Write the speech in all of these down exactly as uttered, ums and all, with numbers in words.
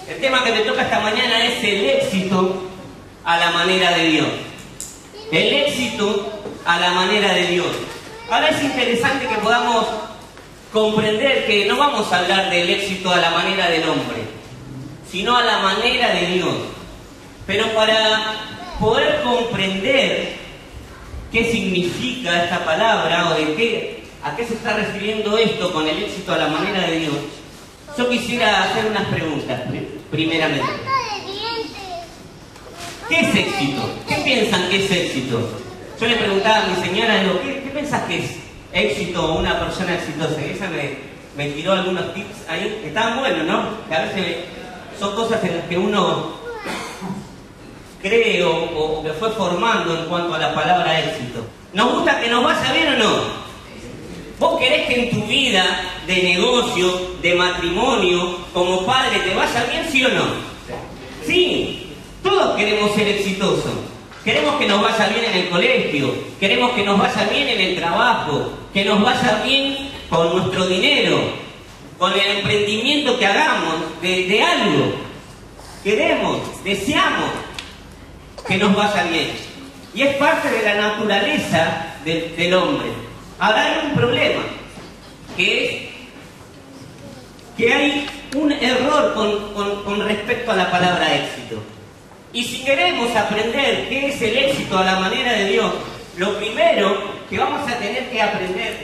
El tema que me toca esta mañana es el éxito a la manera de Dios. El éxito a la manera de Dios. Ahora es interesante que podamos comprender que no vamos a hablar del éxito a la manera del hombre, sino a la manera de Dios. Pero para poder comprender qué significa esta palabra o de qué, a qué se está refiriendo esto con el éxito a la manera de Dios, yo quisiera hacer unas preguntas, primeramente. ¿Qué es éxito? ¿Qué piensan que es éxito? Yo le preguntaba a mi señora, digo, ¿qué, qué piensas que es éxito o una persona exitosa? Y ella me, me tiró algunos tips ahí, que estaban buenos, ¿no? Que a veces son cosas en las que uno cree o, o, o que fue formando en cuanto a la palabra éxito. ¿Nos gusta que nos vaya bien o no? ¿Vos querés que en tu vida de negocio, de matrimonio, como padre, te vaya bien, sí o no? Sí. Todos queremos ser exitosos. Queremos que nos vaya bien en el colegio, queremos que nos vaya bien en el trabajo, que nos vaya bien con nuestro dinero, con el emprendimiento que hagamos, de, de algo. Queremos, deseamos que nos vaya bien. Y es parte de la naturaleza del, del hombre. Ahora hay un problema, que es que hay un error con, con, con respecto a la palabra éxito. Y si queremos aprender qué es el éxito a la manera de Dios, lo primero que vamos a tener que aprender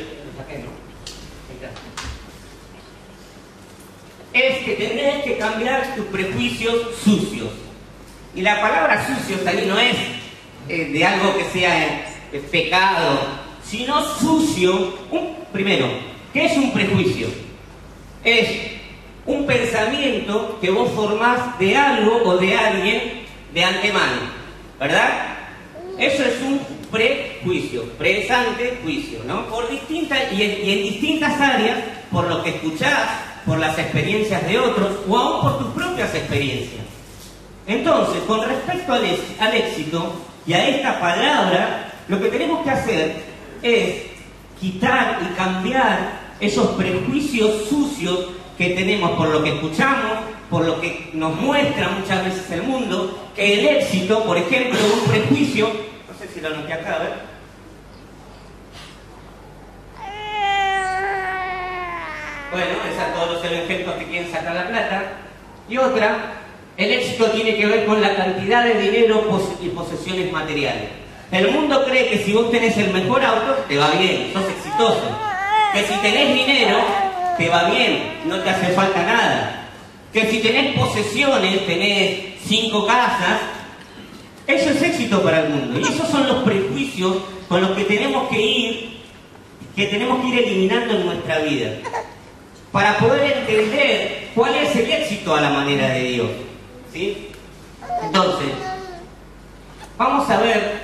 es que tenés que cambiar tus prejuicios sucios. Y la palabra sucios ahí no es eh, de algo que sea eh, pecado, sino sucio. Un, primero, ¿qué es un prejuicio? Es un pensamiento que vos formás de algo o de alguien de antemano, ¿verdad? Eso es un prejuicio, pre es ante juicio, ¿no? Por distintas, y en, y en distintas áreas, por lo que escuchás, por las experiencias de otros, o aún por tus propias experiencias. Entonces, con respecto al, al éxito y a esta palabra, lo que tenemos que hacer es quitar y cambiar esos prejuicios sucios que tenemos por lo que escuchamos, por lo que nos muestra muchas veces el mundo, que el éxito, por ejemplo, un prejuicio, no sé si lo anoté acá, a ver. Bueno, esos son todos los ejemplos que quieren sacar la plata. Y otra, el éxito tiene que ver con la cantidad de dinero y posesiones materiales. El mundo cree que si vos tenés el mejor auto, te va bien, sos exitoso. Que si tenés dinero, te va bien, no te hace falta nada. Que si tenés posesiones, tenés cinco casas, eso es éxito para el mundo. Y esos son los prejuicios con los que tenemos que ir, que tenemos que ir eliminando en nuestra vida, para poder entender cuál es el éxito a la manera de Dios, ¿sí? Entonces, vamos a ver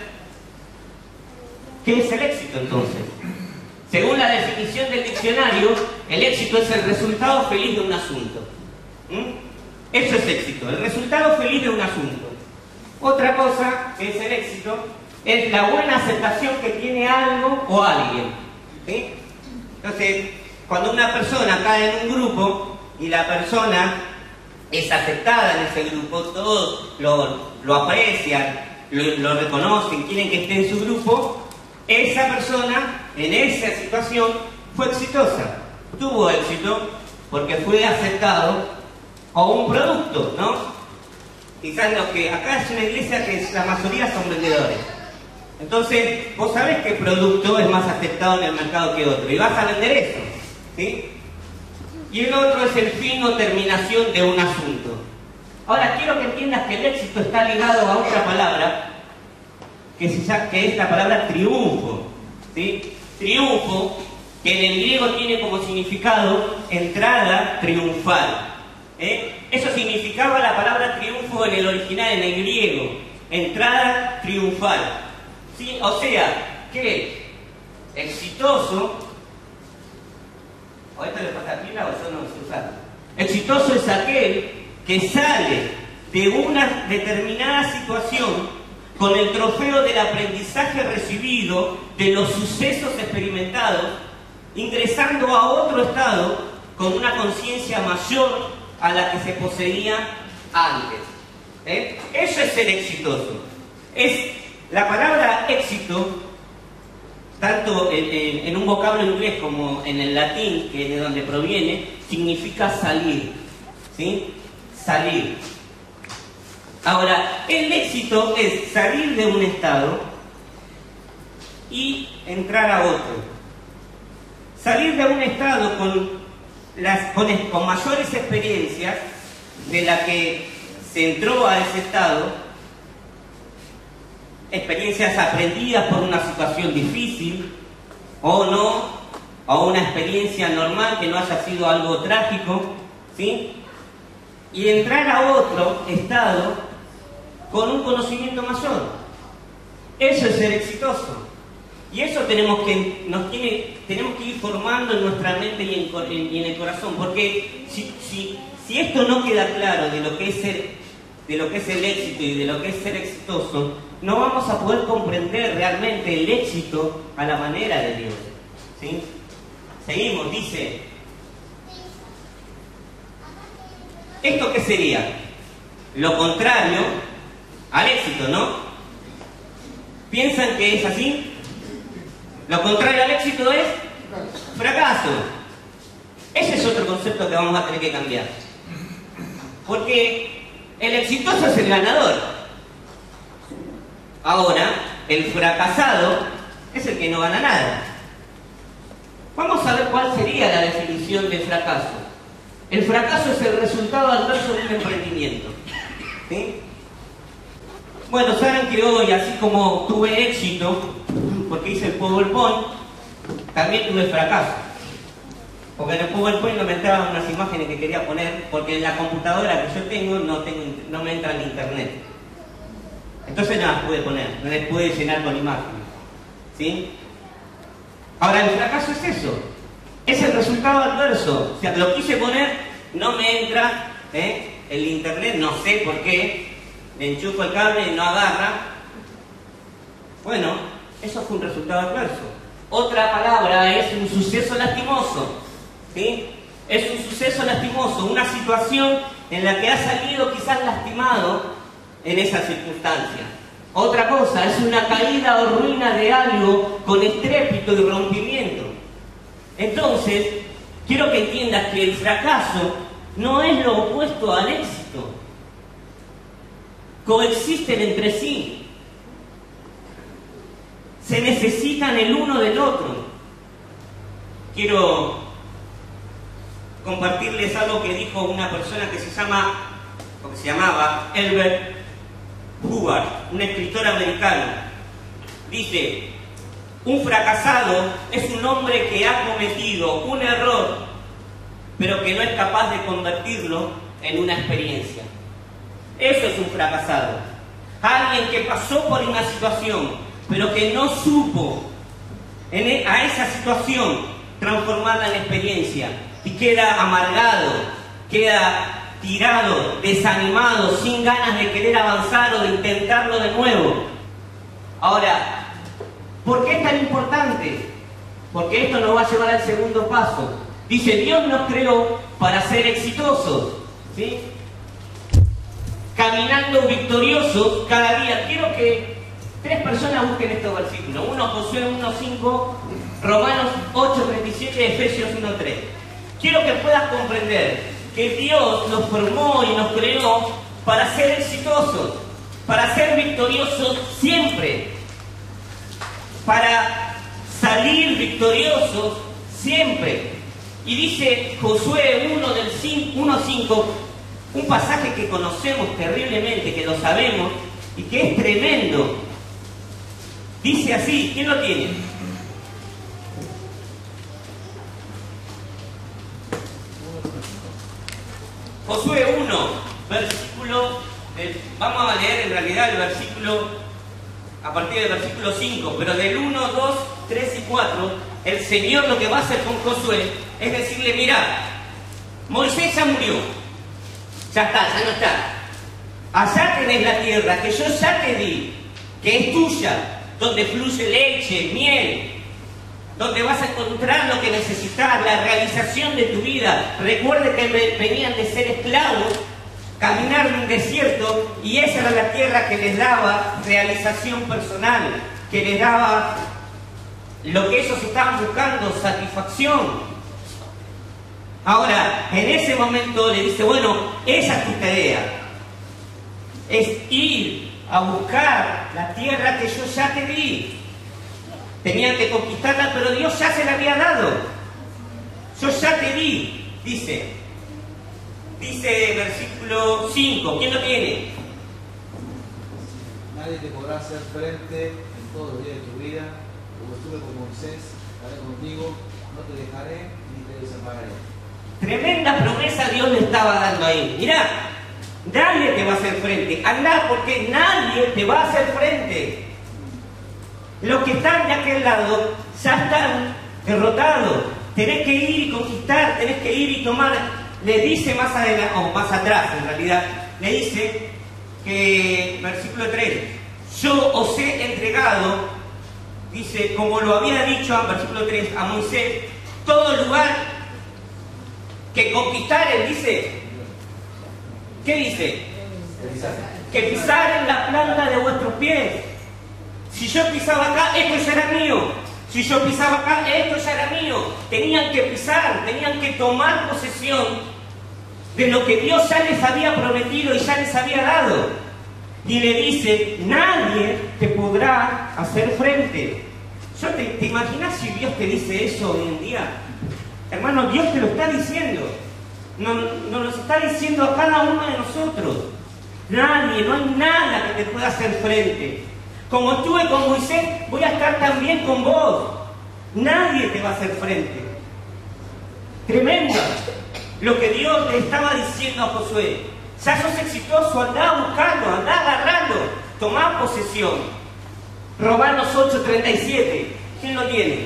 qué es el éxito entonces. Según la definición del diccionario, el éxito es el resultado feliz de un asunto. ¿Mm? Eso es éxito, el resultado feliz de un asunto. Otra cosa que es el éxito es la buena aceptación que tiene algo o alguien, ¿sí? Entonces, cuando una persona cae en un grupo y la persona es aceptada en ese grupo, todos lo, lo aprecian, lo, lo reconocen, quieren que esté en su grupo, esa persona en esa situación fue exitosa, tuvo éxito porque fue aceptado a un producto, ¿no? Quizás lo que acá es una iglesia que la mayoría son vendedores. Entonces, vos sabés qué producto es más aceptado en el mercado que otro y vas a vender eso, ¿sí? Y el otro es el fin o terminación de un asunto. Ahora, quiero que entiendas que el éxito está ligado a otra palabra que, se llama, que es la palabra triunfo, ¿sí? Triunfo, que en el griego tiene como significado entrada triunfal. ¿Eh? Eso significaba la palabra triunfo en el original, en el griego, entrada triunfal, ¿sí? O sea, que exitoso, o esto le pasa pila o yo no sé usar, exitoso es aquel que sale de una determinada situación con el trofeo del aprendizaje recibido, de los sucesos experimentados, ingresando a otro estado con una conciencia mayor a la que se poseía antes. ¿Eh? Eso es ser exitoso. Es la palabra éxito, tanto en, en, en un vocablo inglés como en el latín, que es de donde proviene, significa salir. ¿Sí? Salir. Ahora, el éxito es salir de un estado y entrar a otro. Salir de un estado con, las, con, con mayores experiencias de la que se entró a ese estado, experiencias aprendidas por una situación difícil o no, o una experiencia normal que no haya sido algo trágico, ¿sí? Y entrar a otro estado con un conocimiento mayor. Eso es ser exitoso. Y eso tenemos que, nos tiene, tenemos que ir formando en nuestra mente y en, en, y en el corazón, porque si, si, si esto no queda claro de lo que es ser, de lo que es el éxito y de lo que es ser exitoso, no vamos a poder comprender realmente el éxito a la manera de Dios. ¿Sí? Seguimos, dice. ¿Esto qué sería? Lo contrario al éxito, ¿no? ¿Piensan que es así? Lo contrario al éxito es fracaso. Ese es otro concepto que vamos a tener que cambiar. Porque el exitoso es el ganador. Ahora, el fracasado es el que no gana nada. Vamos a ver cuál sería la definición de fracaso. El fracaso es el resultado adverso de un emprendimiento. ¿Sí? Bueno, saben que hoy, así como tuve éxito, porque hice el PowerPoint, también tuve fracaso. Porque en el PowerPoint no me entraban unas imágenes que quería poner, porque en la computadora que yo tengo no, tengo, no me entra en internet. Entonces no las pude poner, no les pude llenar con imágenes. ¿Sí? Ahora, el fracaso es eso. Es el resultado adverso. O sea, lo quise poner, no me entra ¿eh? el internet, no sé por qué. Le enchufo el cable y no agarra. Bueno, eso fue un resultado adverso. Otra palabra es un suceso lastimoso. ¿Sí? Es un suceso lastimoso, una situación en la que ha salido quizás lastimado en esa circunstancia. Otra cosa, es una caída o ruina de algo con estrépito y rompimiento. Entonces, quiero que entiendas que el fracaso no es lo opuesto al éxito. Coexisten entre sí. Se necesitan el uno del otro. Quiero compartirles algo que dijo una persona que se llama, o que se llamaba Herbert Hubbard, un escritor americano. Dice: un fracasado es un hombre que ha cometido un error, pero que no es capaz de convertirlo en una experiencia. Eso es un fracasado. Alguien que pasó por una situación, pero que no supo en a esa situación transformarla en experiencia, y queda amargado, queda tirado, desanimado, sin ganas de querer avanzar o de intentarlo de nuevo. Ahora, ¿por qué es tan importante? Porque esto nos va a llevar al segundo paso. Dice, Dios nos creó para ser exitosos, ¿sí? Caminando victoriosos cada día. Quiero que tres personas busquen estos versículos. Uno, Josué uno cinco, Romanos ocho treinta y siete, Efesios uno tres. Quiero que puedas comprender que Dios nos formó y nos creó para ser exitosos, para ser victoriosos siempre, para salir victoriosos siempre. Y dice Josué uno cinco, un pasaje que conocemos terriblemente, que lo sabemos y que es tremendo. Dice así, ¿quién lo tiene? Josué uno, versículo, del, vamos a leer en realidad el versículo a partir del versículo cinco, pero del uno, dos, tres y cuatro, el Señor lo que va a hacer con Josué es decirle, mira, Moisés ya murió, ya está, ya no está. Allá tenés la tierra que yo ya te di, que es tuya, donde fluye leche, miel. donde vas a encontrar lo que necesitas, la realización de tu vida. Recuerde que venían de ser esclavos, caminar en un desierto, y esa era la tierra que les daba realización personal, que les daba lo que ellos estaban buscando, satisfacción. Ahora, en ese momento le dice, bueno, esa es tu tarea, es ir a buscar la tierra que yo ya te di. Tenían que conquistarla, pero Dios ya se la había dado. Yo ya te di, dice. Dice versículo cinco, ¿quién lo tiene? Nadie te podrá hacer frente en todos los días de tu vida. Como estuve con Moisés, estaré contigo, no te dejaré ni te desampararé. Tremenda promesa Dios le estaba dando ahí. Mirá, nadie te va a hacer frente. Andá, porque nadie te va a hacer frente. Los que están de aquel lado ya están derrotados. Tenés que ir y conquistar, tenés que ir y tomar. Le dice más adelante, o más atrás en realidad, le dice que, versículo tres, yo os he entregado, dice, como lo había dicho en versículo tres a Moisés, todo lugar que conquistaren, dice, ¿qué dice? Que pisaren la planta de vuestros pies. Si yo pisaba acá, esto ya era mío. Si yo pisaba acá, esto ya era mío. Tenían que pisar, tenían que tomar posesión de lo que Dios ya les había prometido y ya les había dado. Y le dice, nadie te podrá hacer frente. Yo te, ¿Te imaginas si Dios te dice eso hoy en día? Hermano, Dios te lo está diciendo. Nos, nos lo está diciendo a cada uno de nosotros. Nadie, no hay nada que te pueda hacer frente. Como estuve con Moisés, voy a estar también con vos. Nadie te va a hacer frente. Tremendo lo que Dios le estaba diciendo a Josué. Ya sos exitoso, andá a buscarlo, andá agarrando, tomá posesión. Romanos ocho treinta y siete. ¿Quién lo tiene?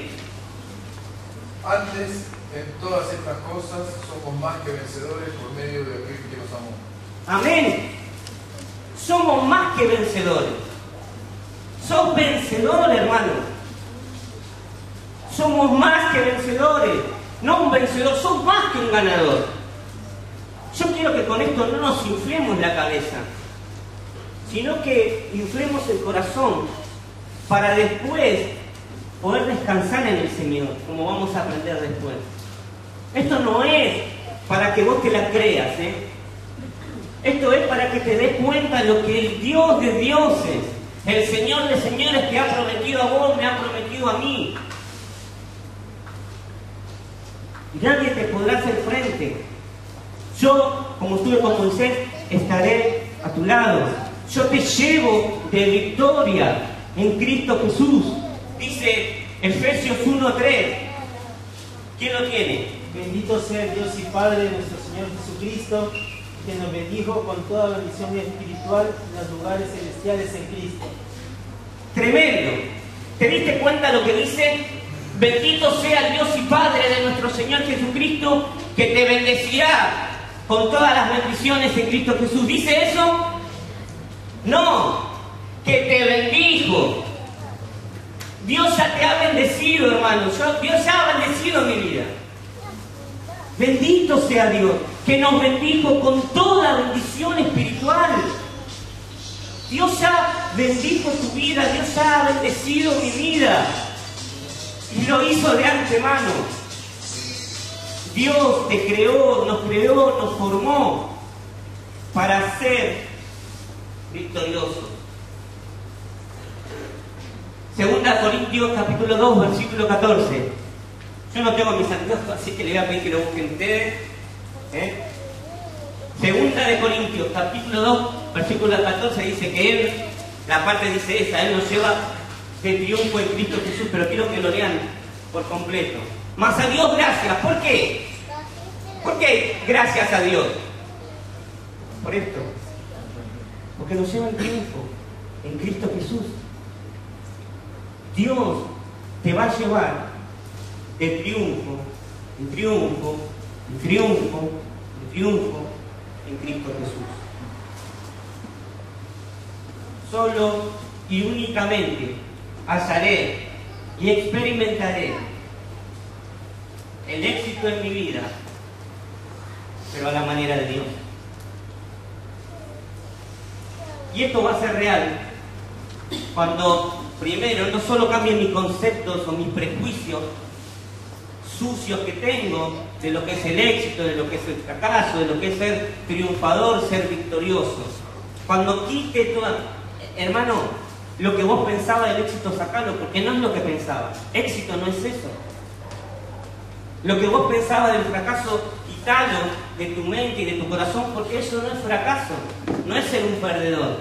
Antes, en todas estas cosas, somos más que vencedores por medio de aquel que nos amó. Amén. Somos más que vencedores. Sos vencedor, hermano. Somos más que vencedores. No un vencedor, sos más que un ganador. Yo quiero que con esto no nos inflemos la cabeza, sino que inflemos el corazón para después poder descansar en el Señor, como vamos a aprender después. Esto no es para que vos te la creas, ¿eh? Esto es para que te des cuenta de lo que el Dios de dioses, el Señor de señores que ha prometido a vos, me ha prometido a mí. Y nadie te podrá hacer frente. Yo, como estuve con Moisés, estaré a tu lado. Yo te llevo de victoria en Cristo Jesús. Dice Efesios uno tres. ¿Quién lo tiene? Bendito sea el Dios y Padre de nuestro Señor Jesucristo, que nos bendijo con toda bendición espiritual en los lugares celestiales en Cristo. Tremendo. ¿Te diste cuenta lo que dice? Bendito sea el Dios y Padre de nuestro Señor Jesucristo, que te bendecirá con todas las bendiciones en Cristo Jesús. ¿Dice eso? No, que te bendijo. Dios ya te ha bendecido, hermano. Yo, Dios ya ha bendecido mi vida. Bendito sea Dios, que nos bendijo con toda bendición espiritual. Dios ya bendijo tu vida, Dios ya ha bendecido mi vida. Y lo hizo de antemano. Dios te creó, nos creó, nos formó para ser victoriosos. Segunda Corintios capítulo dos, versículo catorce. Yo no tengo mis anteojos, así que le voy a pedir que lo busquen ustedes. ¿Eh? Segunda de Corintios capítulo dos, versículo catorce, dice que Él, la parte dice esa, Él nos lleva de triunfo en Cristo Jesús, pero quiero que lo lean por completo. Mas a Dios gracias. ¿Por qué? ¿Por qué gracias a Dios? Por esto. Porque nos lleva el triunfo en Cristo Jesús. Dios te va a llevar de triunfo, en triunfo, en triunfo, en triunfo en Cristo Jesús. Solo y únicamente hallaré y experimentaré el éxito en mi vida, pero a la manera de Dios. Y esto va a ser real cuando primero no solo cambien mis conceptos o mis prejuicios sucios que tengo de lo que es el éxito, de lo que es el fracaso, de lo que es ser triunfador, ser victorioso. Cuando quite toda... Hermano, lo que vos pensabas del éxito, sacalo, porque no es lo que pensabas. Éxito no es eso. Lo que vos pensabas del fracaso, quitalo de tu mente y de tu corazón, porque eso no es fracaso, no es ser un perdedor.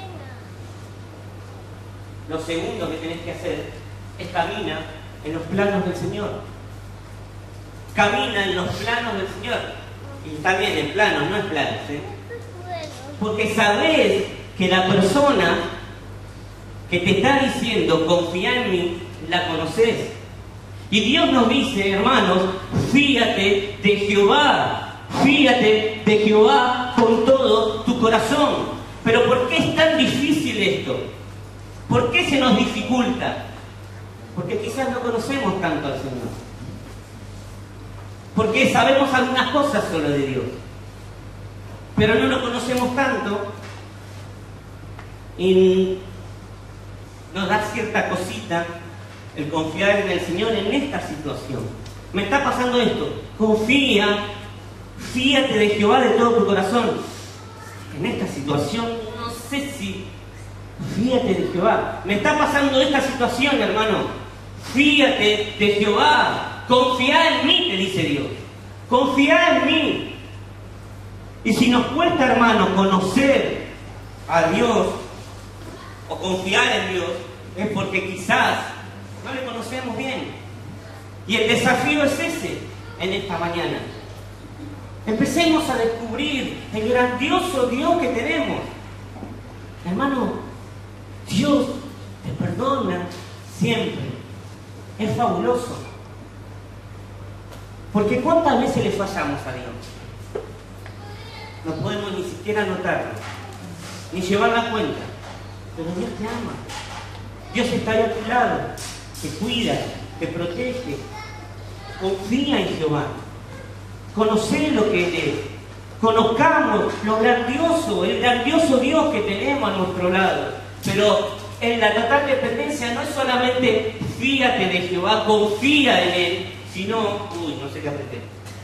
Lo segundo que tenés que hacer es caminar en los planos del Señor. Camina en los planos del Señor. Y está bien, en planos, no en planos, ¿eh? Porque sabés que la persona que te está diciendo confía en mí, la conoces. Y Dios nos dice, hermanos, fíate de Jehová, fíate de Jehová con todo tu corazón. Pero ¿por qué es tan difícil esto? ¿Por qué se nos dificulta? Porque quizás no conocemos tanto al Señor. Porque sabemos algunas cosas solo de Dios, pero no lo conocemos tanto y nos da cierta cosita el confiar en el Señor en esta situación. Me está pasando esto, confía, fíate de Jehová de todo tu corazón. En esta situación no sé si fíate de Jehová. Me está pasando esta situación, hermano, fíate de Jehová. Confía en mí, te dice Dios. Confía en mí. Y si nos cuesta, hermano, conocer a Dios o confiar en Dios, es porque quizás no le conocemos bien. Y el desafío es ese en esta mañana. Empecemos a descubrir el grandioso Dios que tenemos. Hermano, Dios te perdona siempre. Es fabuloso. Porque ¿cuántas veces le fallamos a Dios? No podemos ni siquiera notarlo, ni llevar la cuenta. Pero Dios te ama. Dios está ahí a tu lado, te cuida, te protege. Confía en Jehová. Conocer lo que Él es. Conozcamos lo grandioso, el grandioso Dios que tenemos a nuestro lado. Pero en la total dependencia no es solamente fíate de Jehová, confía en Él, sino, uy, no sé qué apreté.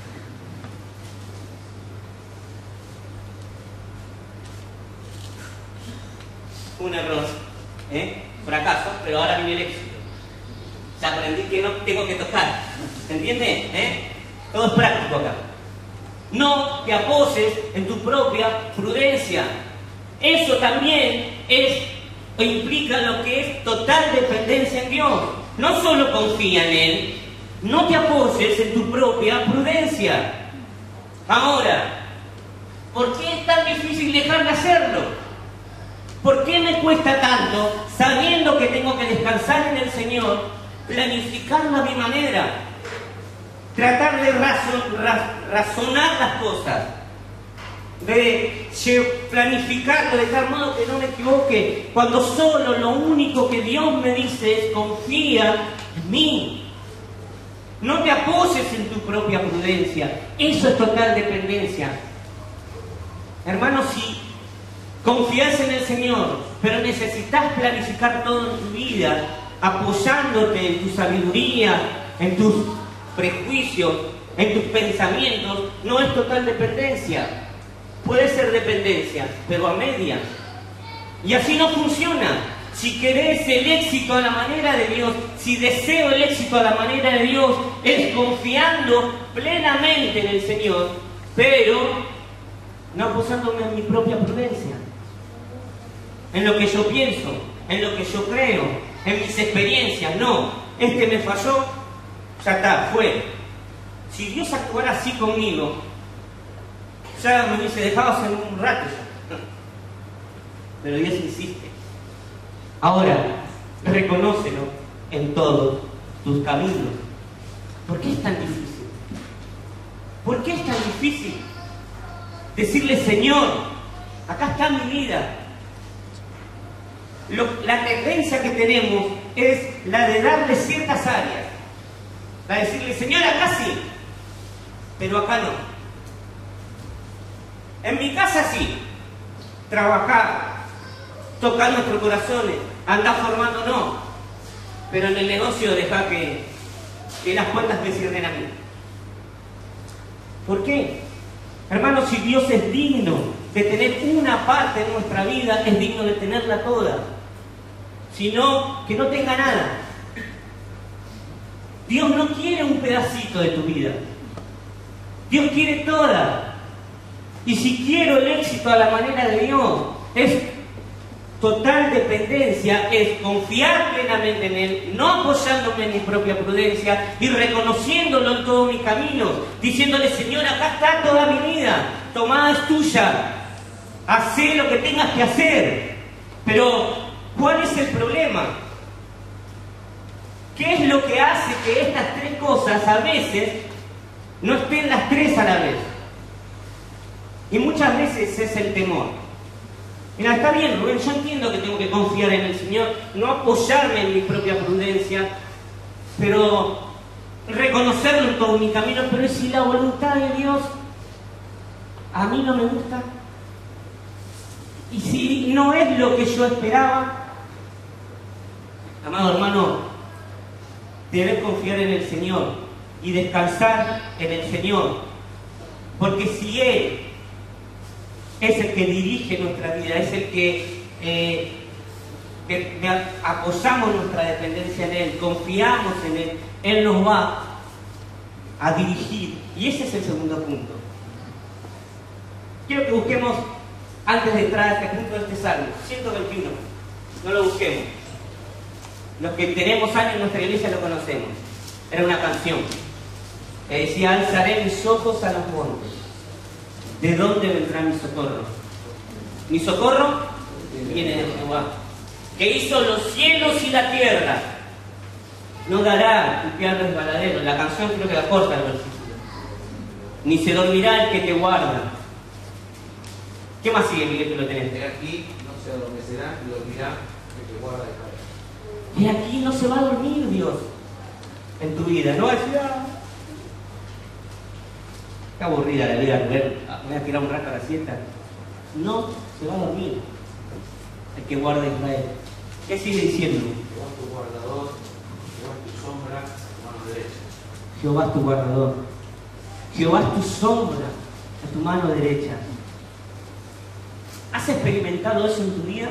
Un error, ¿eh? Fracaso, pero ahora viene el éxito. Ya aprendí que no tengo que tocar. ¿Se entiende? ¿Eh? Todo es práctico acá. No te apoyes en tu propia prudencia. Eso también es o implica lo que es total dependencia en Dios. No solo confía en Él, no te apoyes en tu propia prudencia. Ahora, ¿por qué es tan difícil dejar de hacerlo? ¿Por qué me cuesta tanto, sabiendo que tengo que descansar en el Señor, planificarlo a mi manera? Tratar de razon, raz, razonar las cosas, de planificarlo de tal modo que no me equivoque, cuando solo lo único que Dios me dice es confía en mí. No te apoyes en tu propia prudencia. Eso es total dependencia. Hermanos, si confías en el Señor, pero necesitas planificar todo en tu vida, apoyándote en tu sabiduría, en tus prejuicios, en tus pensamientos, no es total dependencia. Puede ser dependencia, pero a media. Y así no funciona. Si querés el éxito a la manera de Dios, si deseo el éxito a la manera de Dios, es confiando plenamente en el Señor, pero no apoyándome en mi propia prudencia, en lo que yo pienso, en lo que yo creo, en mis experiencias. No, este me falló, ya está, fue. Si Dios actuara así conmigo, ya me hubiese dejado hace un rato ya. Pero Dios insiste. Ahora, reconócelo en todos tus caminos. ¿Por qué es tan difícil? ¿Por qué es tan difícil decirle, Señor, acá está mi vida? Lo, la tendencia que tenemos es la de darle ciertas áreas. La de decirle, Señor, acá sí, pero acá no. En mi casa sí, trabajar, tocar nuestros corazones, andar formando no, pero en el negocio deja que, que las puertas me cierren a mí. ¿Por qué? Hermanos, si Dios es digno de tener una parte de nuestra vida, es digno de tenerla toda. Si no, que no tenga nada. Dios no quiere un pedacito de tu vida. Dios quiere toda. Y si quiero el éxito a la manera de Dios, es total dependencia, es confiar plenamente en Él, no apoyándome en mi propia prudencia y reconociéndolo en todos mis caminos, diciéndole: Señor, acá está toda mi vida, tomada es tuya, hacé lo que tengas que hacer. Pero, ¿cuál es el problema? ¿Qué es lo que hace que estas tres cosas a veces no estén las tres a la vez? Y muchas veces es el temor. Mira, está bien, Rubén, yo entiendo que tengo que confiar en el Señor, no apoyarme en mi propia prudencia, pero reconocerlo en todo mi camino. Pero si la voluntad de Dios a mí no me gusta, y si no es lo que yo esperaba, amado hermano, debes confiar en el Señor y descansar en el Señor, porque si Él es el que dirige nuestra vida, es el que, eh, que, que apoyamos nuestra dependencia en Él, confiamos en Él, Él nos va a dirigir. Y ese es el segundo punto. Quiero que busquemos, antes de entrar a este punto, de este Salmo ciento veintiuno. No lo busquemos. Los que tenemos años en nuestra iglesia lo conocemos. Era una canción que decía: alzaré mis ojos a los montes. ¿De dónde vendrá mi socorro? Mi socorro viene de Jehová, que hizo los cielos y la tierra. No dará tu pie al resbaladero. La canción creo que la corta el versículo. Ni se dormirá el que te guarda. ¿Qué más sigue, Miguel, que lo tenés? De aquí no se adormecerá y dormirá el que guarda de caer. Y aquí no se va a dormir Dios en tu vida. No va a decir: ah, qué aburrida la vida, Rubén, voy a tirar un rato a la siesta. No se va a dormir el que guarda a Israel. ¿Qué sigue diciendo? Jehová es tu guardador, Jehová es tu sombra, tu mano derecha. Jehová es tu guardador, Jehová es tu sombra a tu mano derecha. ¿Has experimentado eso en tu vida?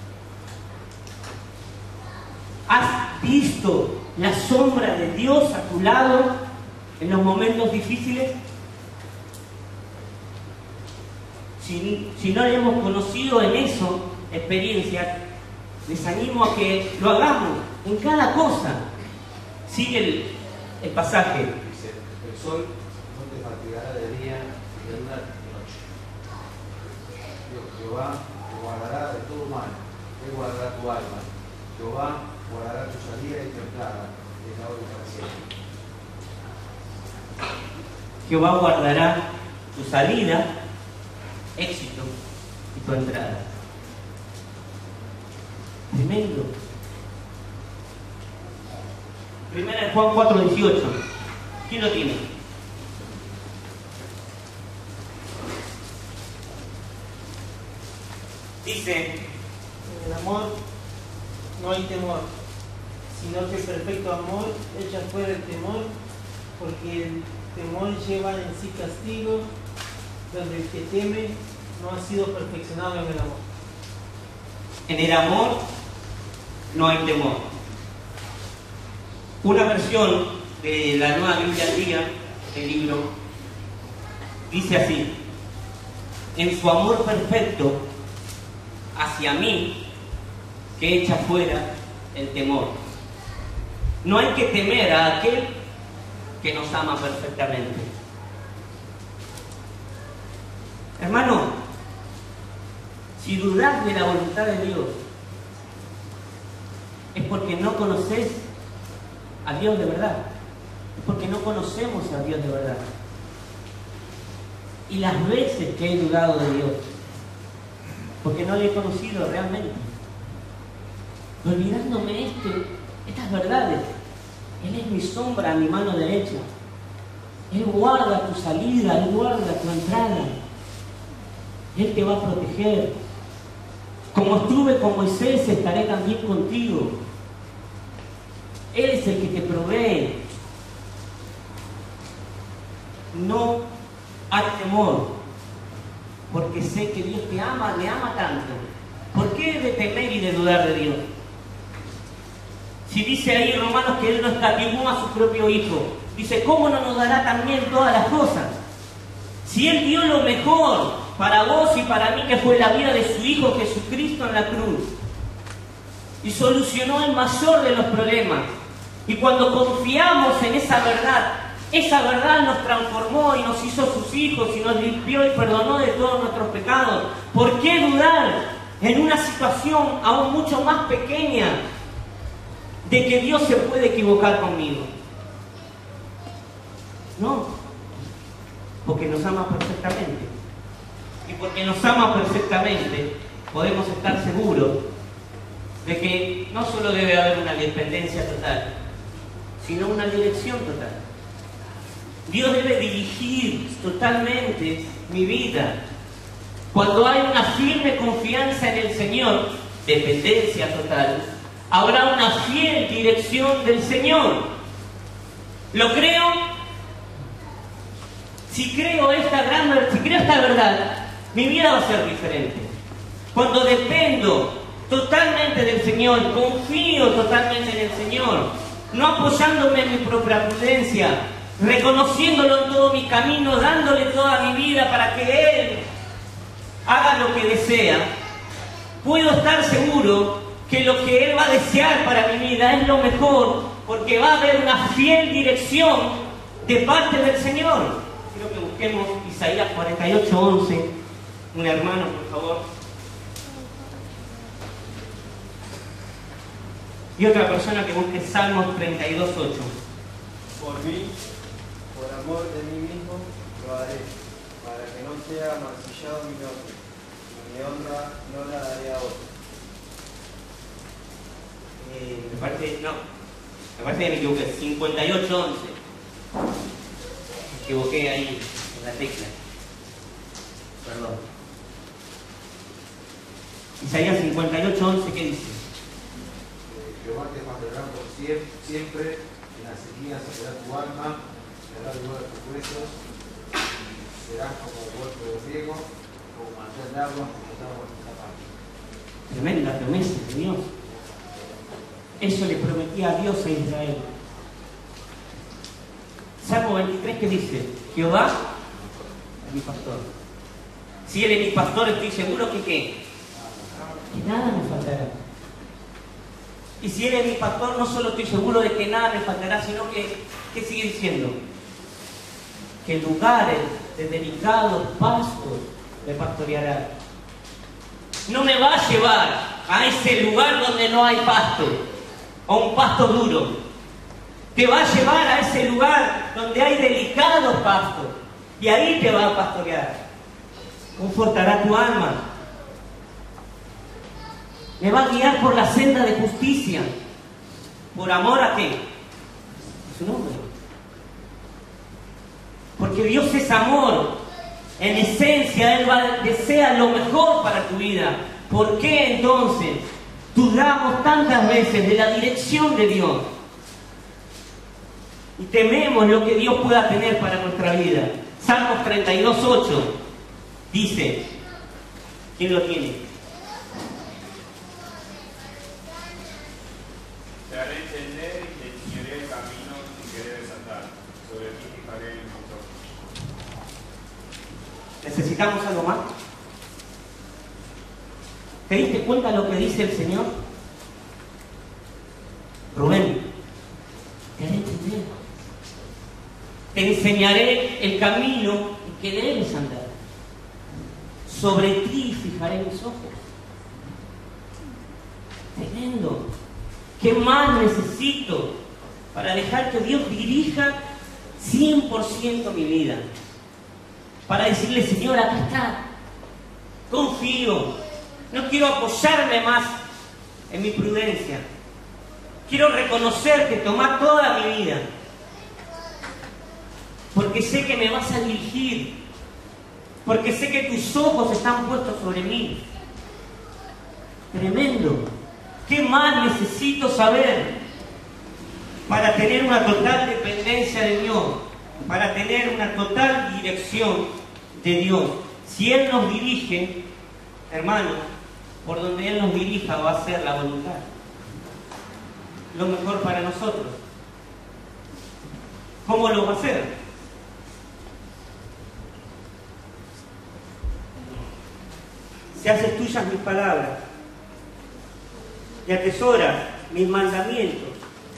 ¿Has visto la sombra de Dios a tu lado en los momentos difíciles? Si, si no hemos conocido en eso experiencia, les animo a que lo hagamos en cada cosa. Sigue el, el pasaje. Dice: el sol no te fatigará de día ni de luna de noche. Dios, Jehová te guardará de todo mal, Él guardará tu alma. Jehová guardará tu salida y tu entrada, desde ahora y para siempre. Jehová guardará tu salida, éxito, y tu entrada. Tremendo. Primera de Juan cuatro dieciocho. ¿Quién lo tiene? Dice: En el amor no hay temor, sino que el perfecto amor echa fuera el temor, porque el temor lleva en sí castigo, donde el que teme no ha sido perfeccionado en el amor. En el amor no hay temor. Una versión de la Nueva Biblia al Día, el libro, dice así: en su amor perfecto hacia mí, que echa fuera el temor. No hay que temer a aquel que nos ama perfectamente. Hermano, si dudás de la voluntad de Dios, es porque no conoces a Dios de verdad. Es porque no conocemos a Dios de verdad. Y las veces que he dudado de Dios, porque no le he conocido realmente, olvidándome esto, estas verdades. Él es mi sombra a mi mano derecha. Él guarda tu salida, Él guarda tu entrada. Él te va a proteger. Como estuve con Moisés, estaré también contigo. Él es el que te provee. No hay temor, porque sé que Dios te ama, me ama tanto. ¿Por qué de temer y de dudar de Dios? Si dice ahí Romanos que Él no escatimó a su propio Hijo, dice, ¿cómo no nos dará también todas las cosas? Si Él dio lo mejor para vos y para mí, que fue la vida de su Hijo Jesucristo en la cruz, y solucionó el mayor de los problemas, y cuando confiamos en esa verdad, esa verdad nos transformó y nos hizo sus hijos y nos limpió y perdonó de todos nuestros pecados. ¿Por qué dudar en una situación aún mucho más pequeña de que Dios se puede equivocar conmigo? No, porque nos ama perfectamente. Y porque nos ama perfectamente, podemos estar seguros de que no solo debe haber una dependencia total, sino una dirección total. Dios debe dirigir totalmente mi vida. Cuando hay una firme confianza en el Señor, dependencia total, habrá una fiel dirección del Señor. ¿Lo creo? Si creo esta gran verdad, si creo esta verdad, mi vida va a ser diferente. Cuando dependo totalmente del Señor, confío totalmente en el Señor, no apoyándome en mi propia prudencia, reconociéndolo en todo mi camino, dándole toda mi vida para que Él haga lo que desea, puedo estar seguro que lo que Él va a desear para mi vida es lo mejor, porque va a haber una fiel dirección de parte del Señor. Quiero que busquemos Isaías cuarenta y ocho, once. Un hermano, por favor. Y otra persona que busque Salmos treinta y dos, ocho. Por mí, por amor de mí mismo, lo haré, para que no sea mancillado mi nombre, y mi honra no la daré a otro. Eh, me parece, no, me parece que me equivoqué, cincuenta y ocho, once. Me equivoqué ahí, en la tecla. Perdón. Isaías cincuenta y ocho, once, ¿qué dice? Jehová te mantendrá por siempre, siempre, en las sequías saciará tu alma, será el lugar de tus huesos, serás como el huerto de riego, como manantial de agua, como el agua de la parte. Tremenda promesa de Dios. Eso le prometía a Dios a Israel. Salmo veintitrés, ¿qué dice? Jehová es mi pastor. Si Él es mi pastor, estoy seguro que ¿qué? Que nada me faltará. Y si Él es mi pastor, no solo estoy seguro de que nada me faltará, sino que, ¿qué sigue diciendo? Que lugares de delicados pastos me pastoreará. No me va a llevar a ese lugar donde no hay pasto, o un pasto duro. Te va a llevar a ese lugar donde hay delicados pastos, y ahí te va a pastorear. Confortará tu alma. Me va a guiar por la senda de justicia. ¿Por amor a qué? A su nombre. Porque Dios es amor. En esencia, Él va, desea lo mejor para tu vida. ¿Por qué entonces dudamos tantas veces de la dirección de Dios? Y tememos lo que Dios pueda tener para nuestra vida. Salmos treinta y dos, ocho dice, ¿quién lo tiene? Te haré entender y te enseñaré el camino en que debes andar. Sobre ti fijaré mis ojos. ¿Necesitamos algo más? ¿Te diste cuenta de lo que dice el Señor? Rubén, te haré entender. Te enseñaré el camino en que debes andar. Sobre ti fijaré mis ojos. Tremendo. ¿Qué más necesito para dejar que Dios dirija cien por ciento mi vida? Para decirle, Señor, acá está. Confío. No quiero apoyarme más en mi prudencia. Quiero reconocer que tomás toda mi vida. porque sé que me vas a dirigir, porque sé que tus ojos están puestos sobre mí. Tremendo. ¿Qué más necesito saber para tener una total dependencia de Dios? Para tener una total dirección de Dios. Si Él nos dirige, hermanos, por donde Él nos dirija va a ser la voluntad. Lo mejor para nosotros. ¿Cómo lo va a hacer? Si haces tuyas mis palabras y atesoras mis mandamientos,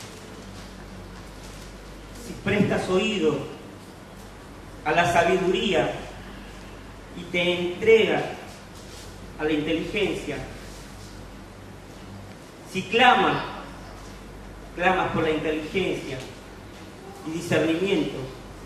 si prestas oído a la sabiduría y te entregas a la inteligencia, si clamas, clamas por la inteligencia y discernimiento,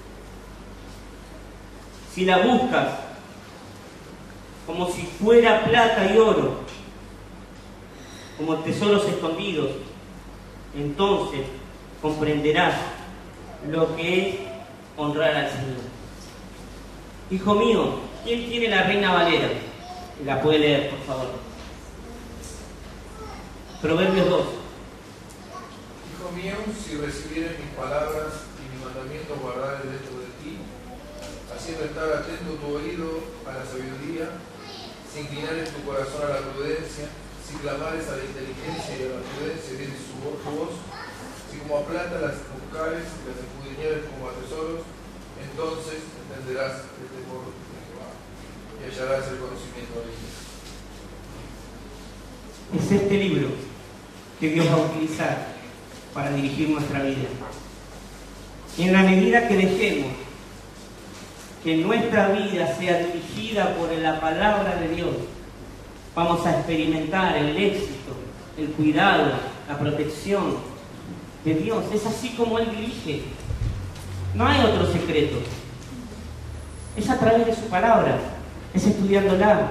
si la buscas como si fuera plata y oro, como tesoros escondidos, entonces comprenderás lo que es honrar al Señor. Hijo mío, ¿quién tiene la Reina Valera? La puede leer, por favor. Proverbios dos. Hijo mío, si recibieres mis palabras y mis mandamientos guardares dentro de ti, haciendo estar atento tu oído a la sabiduría, si inclinares tu corazón a la prudencia, si clamares a la inteligencia y a la prudencia, dice su voz, tu voz, si como a plata las buscares y las escudriñares como a tesoros, entonces entenderás el temor de Jehová y hallarás el conocimiento de Dios. Es este libro que Dios va a utilizar para dirigir nuestra vida. Y en la medida que dejemos que nuestra vida sea dirigida por la palabra de Dios, vamos a experimentar el éxito, el cuidado, la protección de Dios. Es así como Él dirige. No hay otro secreto. Es a través de su palabra, es estudiándola.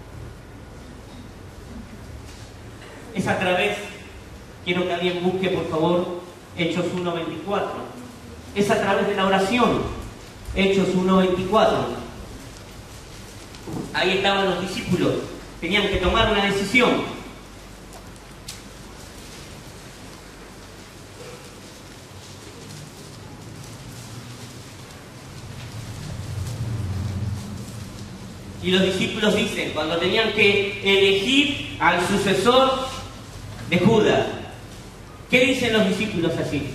Es a través, quiero que alguien busque por favor Hechos uno veinticuatro. Es a través de la oración. Hechos uno veinticuatro. Ahí estaban los discípulos, tenían que tomar una decisión. Y los discípulos dicen, cuando tenían que elegir al sucesor de Judas, ¿qué dicen los discípulos así?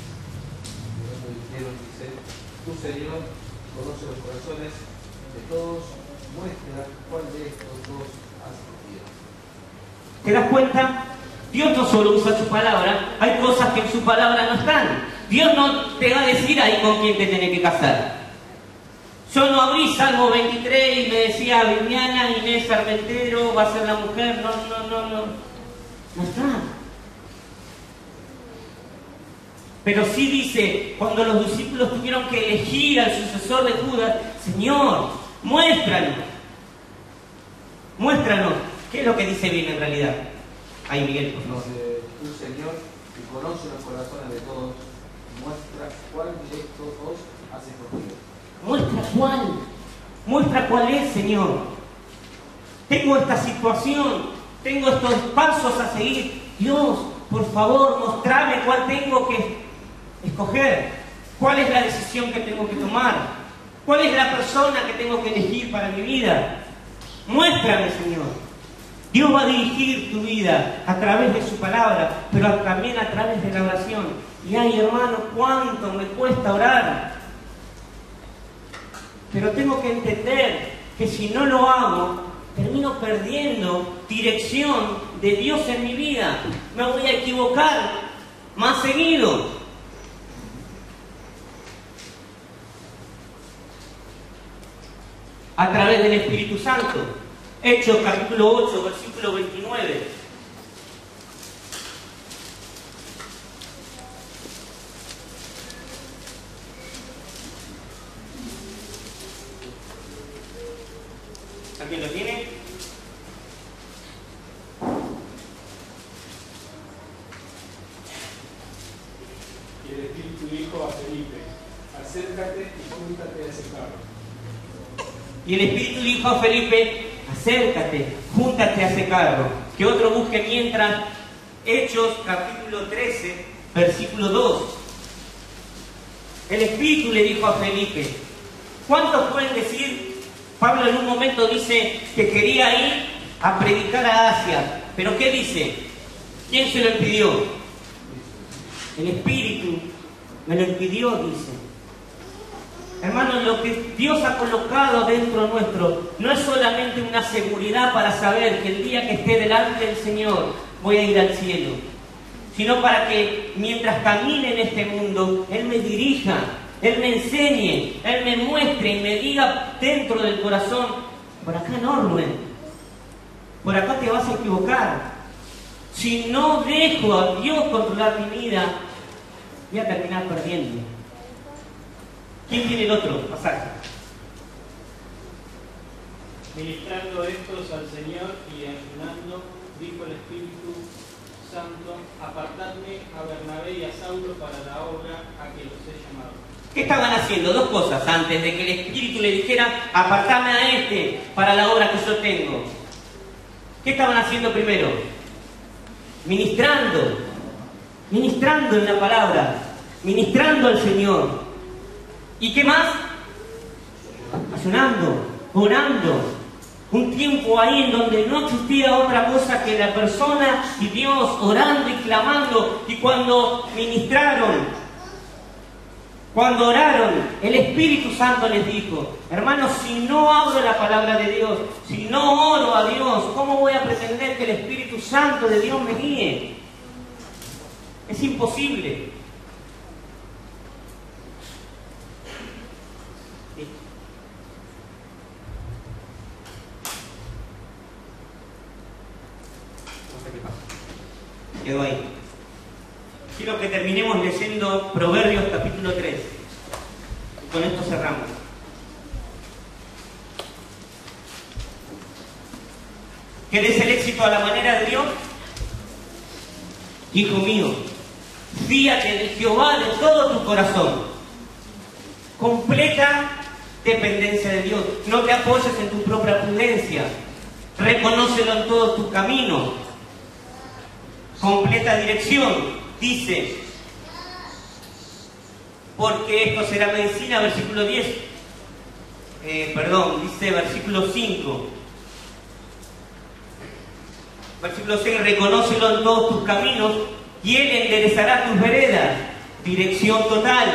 Tu Señor conoce los corazones de todos, muestra cuál de estos dos has escogido. ¿Te das cuenta? Dios no solo usa su palabra, hay cosas que en su palabra no están. Dios no te va a decir ahí con quién te tenés que casar. Yo no abrí Salmo veintitrés y me decía Viviana, Inés Armentero, va a ser la mujer. No, no, no, no. No está. Pero sí dice, cuando los discípulos tuvieron que elegir al sucesor de Judas, Señor, muéstranos. Muéstranos. ¿Qué es lo que dice bien en realidad? Ahí, Miguel, por favor. Dice, tu Señor, que conoce los corazones de todos, muestra cuál de estos dos has escogido. Muestra cuál. Muestra cuál es, Señor. Tengo esta situación. Tengo estos pasos a seguir. Dios, por favor, mostrame cuál tengo que escoger. ¿Cuál es la decisión que tengo que tomar? ¿Cuál es la persona que tengo que elegir para mi vida? Muéstrame, Señor. Dios va a dirigir tu vida a través de su palabra, pero también a través de la oración. Y ay, hermano, cuánto me cuesta orar. Pero tengo que entender que si no lo hago, termino perdiendo dirección de Dios en mi vida. Me voy a equivocar más seguido. A través del Espíritu Santo. Hechos capítulo ocho, versículo veintinueve. ¿Alguien lo tiene? Y el Espíritu dijo a Felipe: acércate y pon ese carro. Y el Espíritu dijo a Felipe, acércate, júntate a ese carro. Que otro busque mientras. Hechos capítulo trece, versículo dos. El Espíritu le dijo a Felipe. ¿Cuántos pueden decir? Pablo en un momento dice que quería ir a predicar a Asia. ¿Pero qué dice? ¿Quién se lo impidió? El Espíritu me lo impidió, dice. Hermanos, lo que Dios ha colocado dentro nuestro no es solamente una seguridad para saber que el día que esté delante del Señor voy a ir al cielo, sino para que mientras camine en este mundo, Él me dirija, Él me enseñe, Él me muestre y me diga dentro del corazón, por acá no, Rubén, por acá te vas a equivocar. Si no dejo a Dios controlar mi vida, voy a terminar perdiendo. ¿Quién tiene el otro pasaje? Ministrando estos al Señor y ayunando, dijo el Espíritu Santo, apartadme a Bernabé y a Saulo para la obra a que los he llamado. ¿Qué estaban haciendo? Dos cosas antes de que el Espíritu le dijera, apartadme a este para la obra que yo tengo. ¿Qué estaban haciendo primero? Ministrando, ministrando en la palabra, ministrando al Señor. ¿Y qué más? Ayunando, orando. Un tiempo ahí en donde no existía otra cosa que la persona y Dios orando y clamando. Y cuando ministraron, cuando oraron, el Espíritu Santo les dijo, hermanos, si no abro la palabra de Dios, si no oro a Dios, ¿cómo voy a pretender que el Espíritu Santo de Dios me guíe? Es imposible. Quedó ahí. Quiero que terminemos leyendo Proverbios capítulo tres. Y con esto cerramos. ¿Querés el éxito a la manera de Dios? Hijo mío, fíate de Jehová de todo tu corazón. Completa dependencia de Dios. No te apoyes en tu propia prudencia. Reconócelo en todos tus caminos. Completa dirección, dice, porque esto será medicina, versículo diez, eh, perdón, dice versículo cinco, versículo seis, reconócelo en todos tus caminos y Él enderezará tus veredas, dirección total.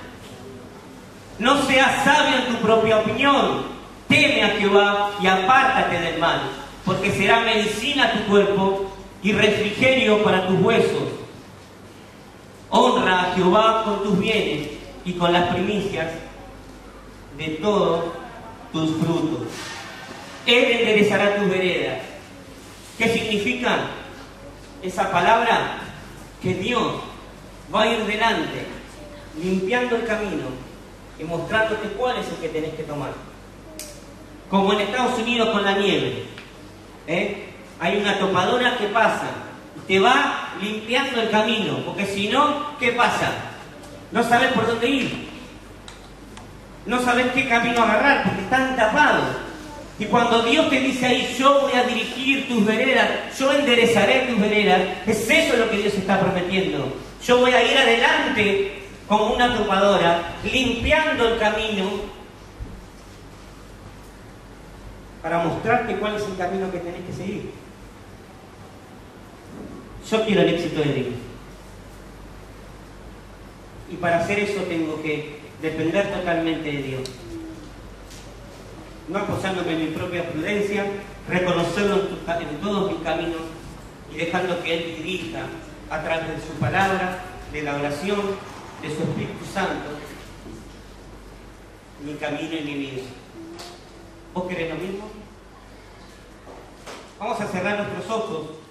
No seas sabio en tu propia opinión, teme a Jehová y apártate del mal, porque será medicina a tu cuerpo y refrigerio para tus huesos. Honra a Jehová con tus bienes y con las primicias de todos tus frutos. Él enderezará tus veredas. ¿Qué significa esa palabra? Que Dios va a ir delante, limpiando el camino y mostrándote cuál es el que tenés que tomar. Como en Estados Unidos con la nieve, ¿eh? Hay una topadora que pasa y te va limpiando el camino, porque si no, ¿qué pasa? No sabes por dónde ir, no sabes qué camino agarrar, porque están tapados. Y cuando Dios te dice ahí, yo voy a dirigir tus veredas, yo enderezaré tus veredas, es eso lo que Dios está prometiendo. Yo voy a ir adelante como una topadora, limpiando el camino, para mostrarte cuál es el camino que tenés que seguir. Yo quiero el éxito de Dios. Y para hacer eso tengo que depender totalmente de Dios. No apoyándome en mi propia prudencia, reconocerlo en, tu, en todos mis caminos y dejando que Él dirija a través de su palabra, de la oración, de su Espíritu Santo, mi camino y mi vida. ¿Vos querés lo mismo? Vamos a cerrar nuestros ojos.